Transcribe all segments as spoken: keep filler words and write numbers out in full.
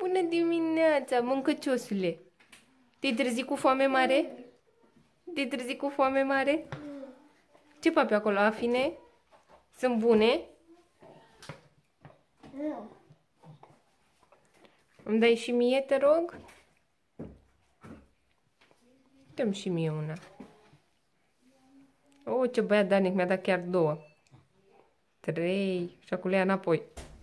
Bună dimineața, mâncăciosule! Te-ai trezit cu foame mare? Te-ai trezit cu foame mare? Ce papi acolo, afine? Sunt bune? Nu. Îmi dai și mie, te rog? Dă-mi și mie una. Oh, ce băiat Danic, mi-a dat chiar două. Trei. Și acum le ia înapoi.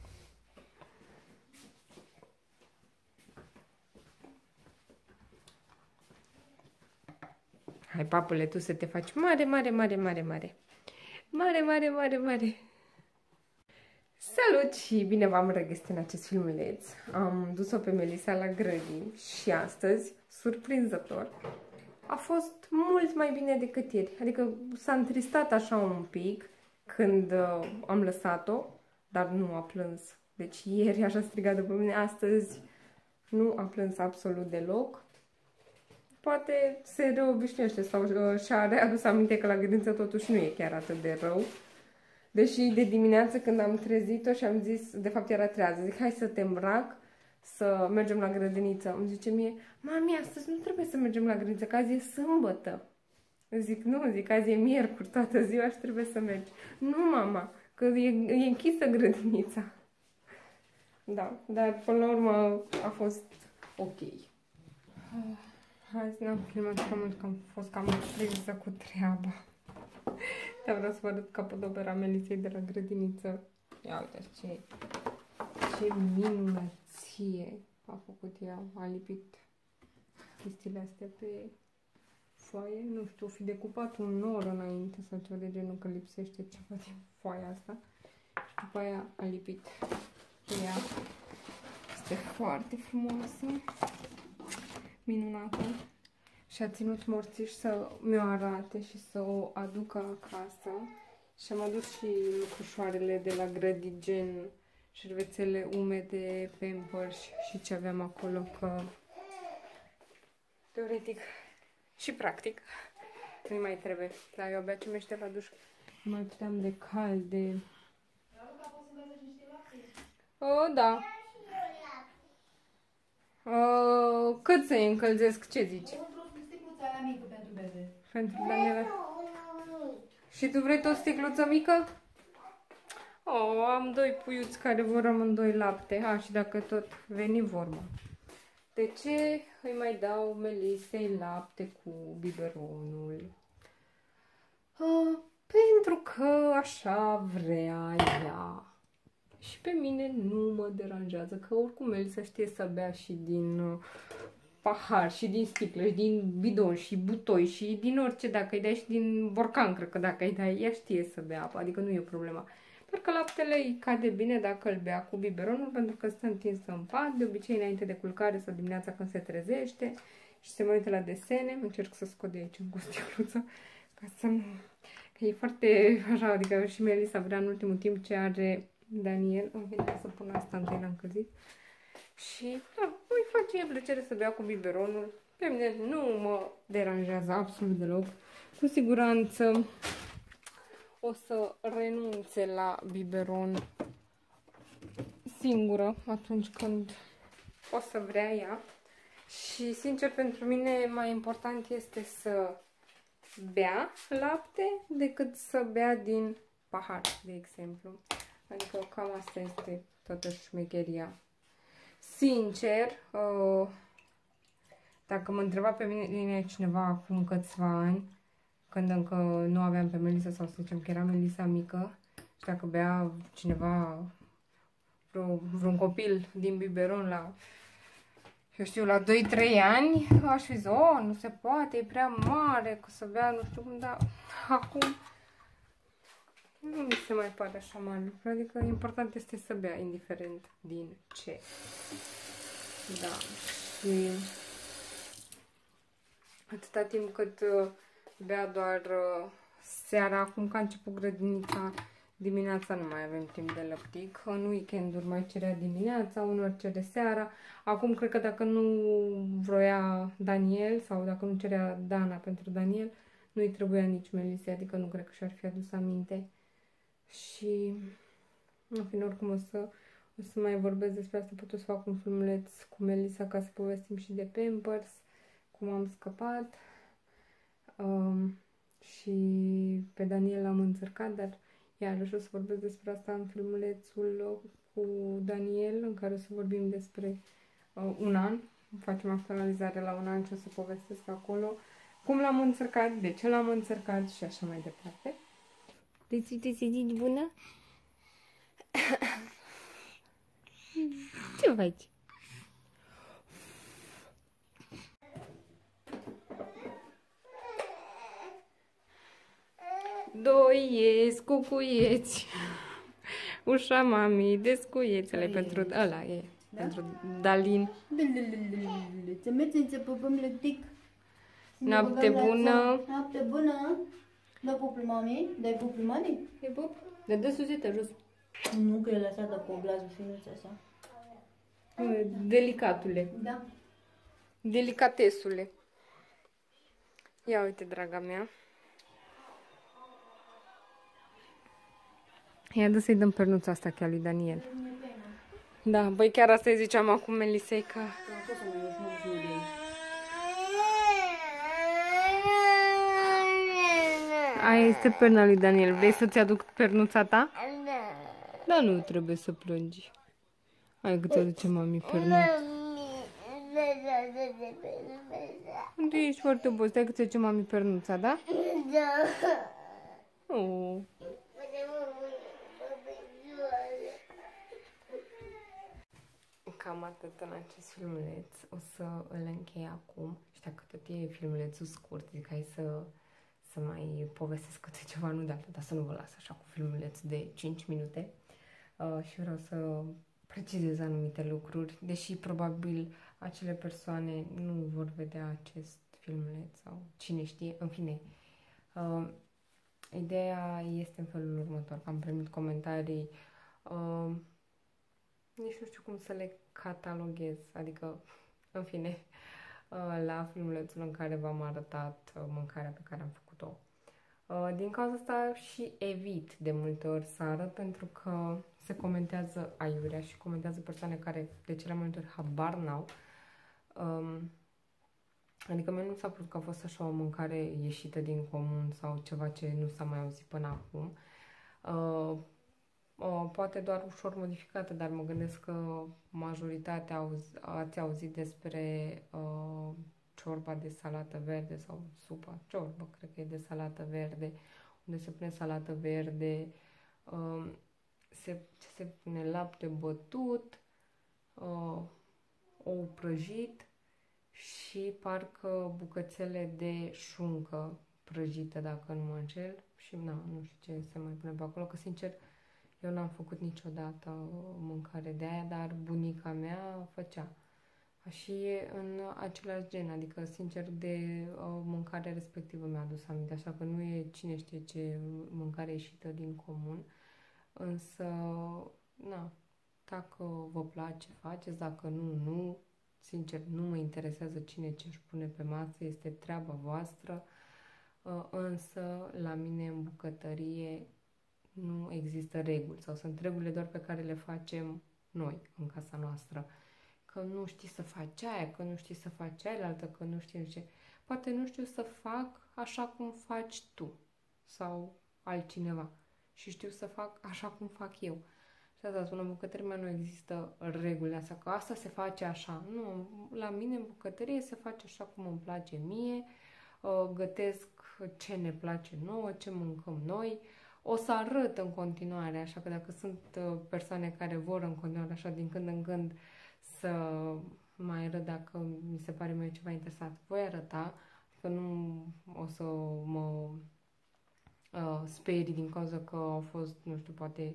Hai, papule, tu să te faci mare, mare, mare, mare, mare. Mare, mare, mare, mare. Salut și bine v-am regăsit în acest filmuleț. Am dus-o pe Melissa la grădini și astăzi, surprinzător, a fost mult mai bine decât ieri. Adică s-a întristat așa un pic când uh, am lăsat-o, dar nu a plâns. Deci ieri așa strigat după mine, astăzi nu a plâns absolut deloc. Poate se reobișnuiește sau uh, și-a readus aminte că la grădiniță totuși nu e chiar atât de rău. Deși de dimineață când am trezit-o și am zis, de fapt era trează, zic hai să te îmbrac, să mergem la grădiniță. Îmi zice mie, mami, astăzi nu trebuie să mergem la grădiniță, că azi e sâmbătă. Zic, nu, zic, azi e miercuri, toată ziua și trebuie să mergi. Nu, mama, că e, e închisă grădinița. Da, dar până la urmă a fost ok. Azi n-am filmat prea mult, că am fost cam prinsă cu treaba. Dar vreau să vă arăt capodopera Melisei de la grădiniță. Ia uite ce, ce minunăție a făcut ea. A lipit chestiile astea pe foaie. Nu știu, o fi decupat un nor înainte sau ceva de genul, că lipsește ceva din foaia asta. Și după aia a lipit ea. Este foarte frumoasă. Minunată. Și a ținut morțiș să mi-o arate și să o aducă acasă. Și am adus și lucrușoarele de la Grădigen, șervețele umede, Pampers și ce aveam acolo, că teoretic și practic nu mai trebuie. Dar eu abia ce mește la duș. Nu mai puteam de calde. Oh, da. Uh, cât să-i încălzesc? Ce zici? Mică pentru bebe. Pentru Daniela. Și tu vrei tot sticluță mică? Oh, am doi puiuți care vor amândoi lapte. Ha, și dacă tot veni vorba. De ce îi mai dau Melisei lapte cu biberonul? Uh, pentru că așa vrea ea. Și pe mine nu mă deranjează, că oricum Melisa știe să bea și din uh, pahar, și din sticlă, și din bidon, și butoi, și din orice, dacă îi dai, și din borcan, cred că dacă îi dai, ea știe să bea apă, adică nu e o problemă. Doar că laptele îi cade bine dacă îl bea cu biberonul, pentru că stă întinsă în pat, de obicei înainte de culcare sau dimineața când se trezește și se mai uită la desene. Încerc să scot de aici în sticluță, ca să nu... Că e foarte așa, adică și Melisa vrea în ultimul timp ce are Daniel. Îmi vine să pun asta întâi la încălzit. Și da, îi face e plăcere să bea cu biberonul. Pe mine nu mă deranjează absolut deloc. Cu siguranță o să renunțe la biberon singură atunci când o să vrea ea. Și sincer, pentru mine mai important este să bea lapte decât să bea din pahar, de exemplu. Adică cam asta este toată șmecheria. Sincer, uh, dacă mă întreba pe mine cineva acum câțiva ani, când încă nu aveam pe Melisa, sau să zicem că era Melisa mică, și dacă bea cineva, vreo, vreun copil din biberon la, eu știu, la doi trei ani, aș fi zis, oh, nu se poate, e prea mare, că să bea, nu știu cum, dar acum nu mi se mai pare așa mare lucru, adică important este să bea, indiferent din ce. Da, și atâta timp cât uh, bea doar uh, seara, acum că a început grădinița, dimineața nu mai avem timp de lăptic, în weekenduri mai cerea dimineața, unor cere seara. Acum cred că dacă nu vroia Daniel sau dacă nu cerea Dana pentru Daniel, nu-i trebuia nici Melisa, adică nu cred că și-ar fi adus aminte. Și în fin, oricum o să O să mai vorbesc despre asta, pot să fac un filmuleț cu Melissa ca să povestim și de Pampers, cum am scăpat. Um, și pe Daniel l-am înțărcat, dar iarăși o să vorbesc despre asta în filmulețul cu Daniel, în care o să vorbim despre uh, un an. Facem actualizare la un an și o să povestesc acolo cum l-am înțărcat, de ce l-am înțărcat și așa mai departe. Deci, uite, se zici bună? Ce faci? Doi ies, cucuieți. Ușa mami, descuiețele pentru... Ăla e, da? Pentru Dalin. Să mergem să pupăm lătic. Noapte bună. Noapte bună. Dă pupul mami. Dai pupul mami? E pup? Le dă suzete jos. Nu, că e lăsată cu oblazul finuța așa. Delicatule. Da. Delicatesule. Ia uite, draga mea. Ia dă să-i dăm pernuța asta chiar lui Daniel. Da, băi, chiar asta îi ziceam acum Melisei că... Aia este perna lui Daniel. Vrei să-ți aduc pernuța ta? Da, nu trebuie să plângi. Hai că ți aduce mami pernuța. Unde ești foarte obosit? Hai că ți aduce mami pernuța, da? Da. Oh. Cam atât în acest filmuleț. O să îl închei acum. Și dacă tot e filmulețul scurt, zic hai să, să mai povestesc câte ceva, nu de atât, dar să nu vă las așa cu filmuleț de cinci minute. Uh, și vreau să precizez anumite lucruri, deși probabil acele persoane nu vor vedea acest filmuleț sau cine știe, în fine. Uh, ideea este în felul următor, că am primit comentarii, uh, nici nu știu cum să le cataloghez, adică, în fine, la filmulețul în care v-am arătat mâncarea pe care am făcut-o. Din cauza asta și evit de multe ori să arăt, pentru că se comentează aiurea și comentează persoane care de cele mai multe ori habar n-au. Adică mie nu s-a părut că a fost așa o mâncare ieșită din comun sau ceva ce nu s-a mai auzit până acum. Uh, poate doar ușor modificată, dar mă gândesc că majoritatea auzi, ați auzit despre uh, ciorba de salată verde sau supa, ciorbă, cred că e de salată verde, unde se pune salată verde, uh, se, se pune lapte bătut, uh, ou prăjit și parcă bucățele de șuncă prăjită, dacă nu mă înșel, și na, nu știu ce se mai pune pe acolo, că sincer eu n-am făcut niciodată mâncare de aia, dar bunica mea făcea. Și e în același gen, adică, sincer, de uh, mâncarea respectivă mi-a adus aminte, așa că nu e cine știe ce mâncare ieșită din comun, însă, na, dacă vă place, faceți, dacă nu, nu, sincer, nu mă interesează cine ce își pune pe masă, este treaba voastră, uh, însă, la mine în bucătărie nu există reguli sau sunt regulile doar pe care le facem noi în casa noastră. Că nu știi să faci aia, că nu știi să faci aia, că nu știi ce. Poate nu știu să fac așa cum faci tu sau altcineva și știu să fac așa cum fac eu. Și asta spun, în bucătăria mea nu există regulile astea, că asta se face așa. Nu, la mine în bucătărie se face așa cum îmi place mie, gătesc ce ne place nouă, ce mâncăm noi. O să arăt în continuare, așa că dacă sunt persoane care vor în continuare așa din când în când să mai arăt dacă mi se pare mie ceva interesant, voi arăta, că nu o să mă uh, sperii din cauza că au fost, nu știu, poate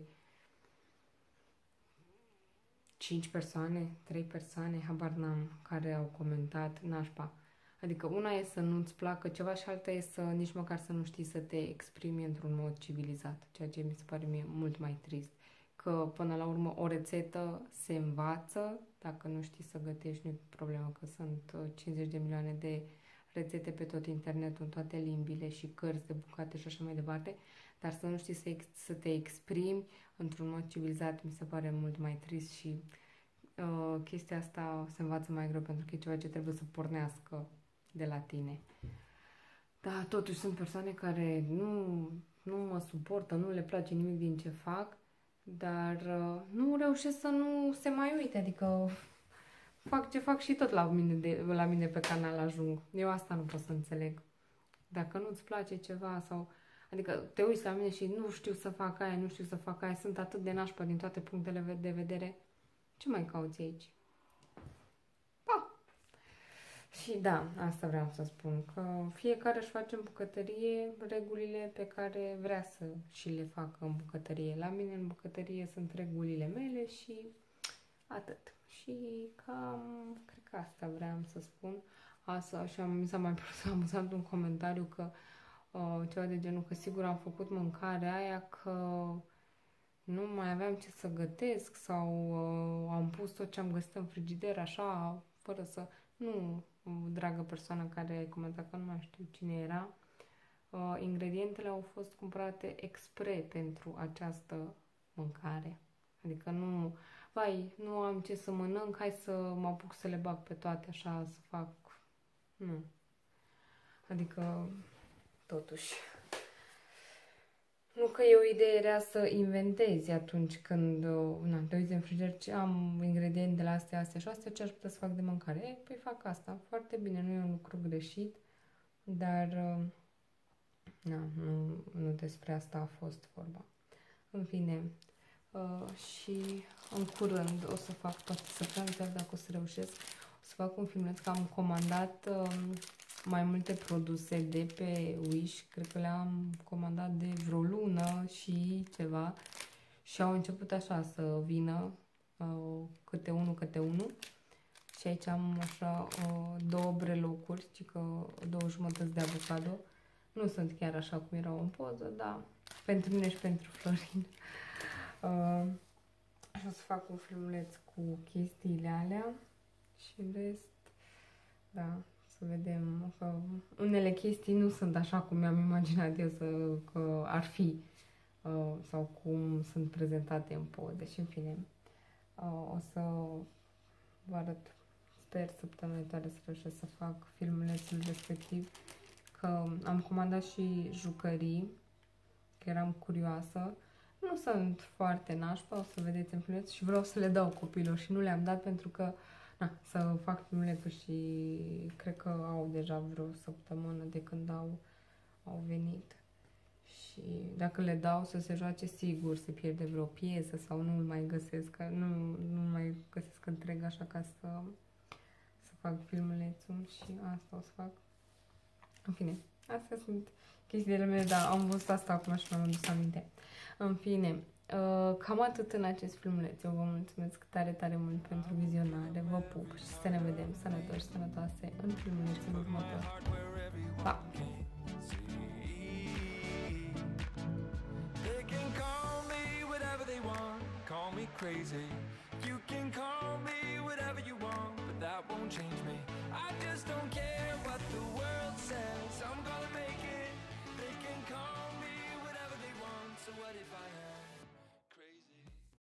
cinci persoane, trei persoane, habar n-am, care au comentat, nașpa. Adică una e să nu-ți placă ceva și alta e să nici măcar să nu știi să te exprimi într-un mod civilizat, ceea ce mi se pare mie mult mai trist. Că până la urmă o rețetă se învață, dacă nu știi să gătești nu e problemă, că sunt cincizeci de milioane de rețete pe tot internetul, în toate limbile și cărți de bucate și așa mai departe, dar să nu știi să, ex- să te exprimi într-un mod civilizat, mi se pare mult mai trist și uh, chestia asta se învață mai greu pentru că e ceva ce trebuie să pornească de la tine. Da, totuși sunt persoane care nu, nu mă suportă, nu le place nimic din ce fac, dar uh, nu reușesc să nu se mai uite, adică fac ce fac și tot la mine, de, la mine pe canal ajung. Eu asta nu pot să înțeleg. Dacă nu-ți place ceva sau... Adică te uiți la mine și nu știu să fac aia, nu știu să fac aia, sunt atât de nașpa din toate punctele de vedere. Ce mai cauți aici? Pa! Și da, asta vreau să spun, că fiecare își face în bucătărie regulile pe care vrea să și le facă în bucătărie. La mine în bucătărie sunt regulile mele și atât. Și cam, cred că asta vreau să spun. Asta, și am, mi s-a mai părut amuzant un comentariu că uh, ceva de genul că sigur am făcut mâncarea aia că nu mai aveam ce să gătesc sau uh, am pus tot ce am găsit în frigider așa, fără să... Nu, dragă persoană care ai comentat, că nu mai știu cine era, uh, ingredientele au fost cumpărate expre pentru această mâncare. Adică nu... Vai, nu am ce să mănânc, hai să mă apuc să le bag pe toate așa, să fac... Nu. Adică, totuși... Nu că e o idee rea să inventezi atunci când, na, te uiți în frigider, ce am ingredientele astea, astea și astea, ce aș putea să fac de mâncare? E, păi fac asta. Foarte bine, nu e un lucru greșit, dar, na, nu, nu despre asta a fost vorba. În fine, uh, și în curând o să fac toate săptămâni, chiar dacă o să reușesc, o să fac un filmuleț că am comandat uh, mai multe produse de pe Wish, cred că le-am comandat de vreo lună și ceva și au început așa să vină uh, câte unul, câte unul și aici am așa uh, două brelocuri, că două jumătăți de avocado, nu sunt chiar așa cum erau în poză, dar pentru mine și pentru Florin. Uh, și o să fac un filmuleț cu chestiile alea și în rest, da, să vedem că unele chestii nu sunt așa cum mi-am imaginat eu să, că ar fi uh, sau cum sunt prezentate în poze și în fine uh, o să vă arăt, sper săptămâna viitoare să reușesc să fac filmulețul respectiv, că am comandat și jucării, că eram curioasă. Nu sunt foarte nașpa, o să vedeți în filmuleț și vreau să le dau copilor și nu le-am dat pentru că na, să fac filmulețul și cred că au deja vreo săptămână de când au, au venit. Și dacă le dau să se joace, sigur se pierde vreo piesă sau nu îl mai găsesc, nu, nu mai găsesc întreg așa ca să, să fac filmulețul și asta o să fac. În fine, astea sunt chestiile mele, dar am văzut asta acum și mi-am adus aminte. În fine, cam atât în acest filmuleț. Eu vă mulțumesc tare, tare mult pentru vizionare. Vă pup și să ne vedem sănătoși, sănătoase în filmulețul următor. Pa! Crazy. You can call